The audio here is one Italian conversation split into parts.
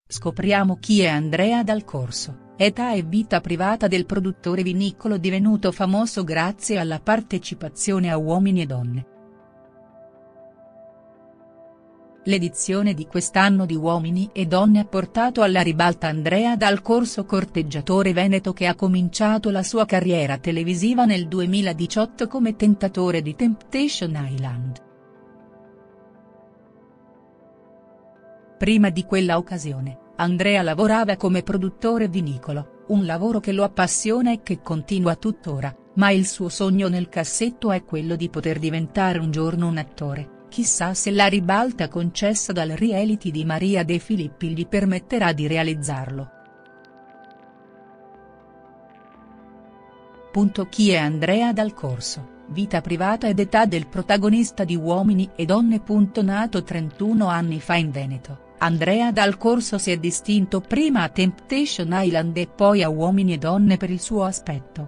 Scopriamo chi è Andrea Dal Corso, età e vita privata del produttore vinicolo divenuto famoso grazie alla partecipazione a Uomini e Donne. L'edizione di quest'anno di Uomini e Donne ha portato alla ribalta Andrea Dal Corso, corteggiatore veneto che ha cominciato la sua carriera televisiva nel 2018 come tentatore di Temptation Island. Prima di quella occasione, Andrea lavorava come produttore vinicolo, un lavoro che lo appassiona e che continua tuttora, ma il suo sogno nel cassetto è quello di poter diventare un giorno un attore. Chissà se la ribalta concessa dal reality di Maria De Filippi gli permetterà di realizzarlo. Chi è Andrea Dal Corso, vita privata ed età del protagonista di Uomini e Donne. Nato 31 anni fa in Veneto, Andrea Dal Corso si è distinto prima a Temptation Island e poi a Uomini e Donne per il suo aspetto.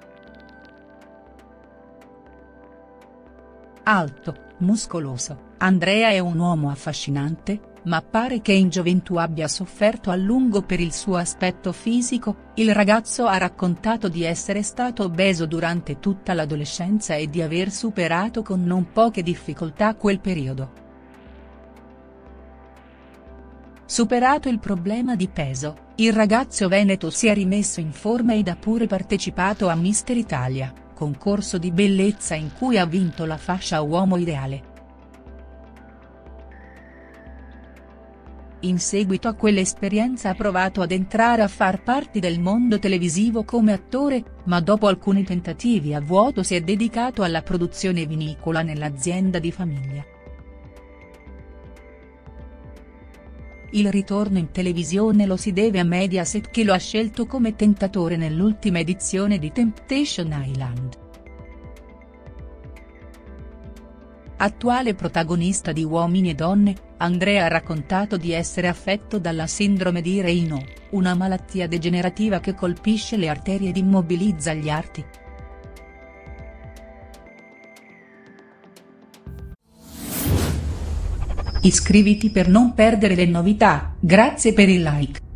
Alto, muscoloso, Andrea è un uomo affascinante, ma pare che in gioventù abbia sofferto a lungo per il suo aspetto fisico. Il ragazzo ha raccontato di essere stato obeso durante tutta l'adolescenza e di aver superato con non poche difficoltà quel periodo. Superato il problema di peso, il ragazzo veneto si è rimesso in forma ed ha pure partecipato a Mister Italia, concorso di bellezza in cui ha vinto la fascia uomo ideale. In seguito a quell'esperienza ha provato ad entrare a far parte del mondo televisivo come attore, ma dopo alcuni tentativi a vuoto si è dedicato alla produzione vinicola nell'azienda di famiglia. Il ritorno in televisione lo si deve a Mediaset che lo ha scelto come tentatore nell'ultima edizione di Temptation Island. Attuale protagonista di Uomini e Donne, Andrea ha raccontato di essere affetto dalla sindrome di Raynaud, una malattia degenerativa che colpisce le arterie ed immobilizza gli arti. Iscriviti per non perdere le novità, grazie per il like.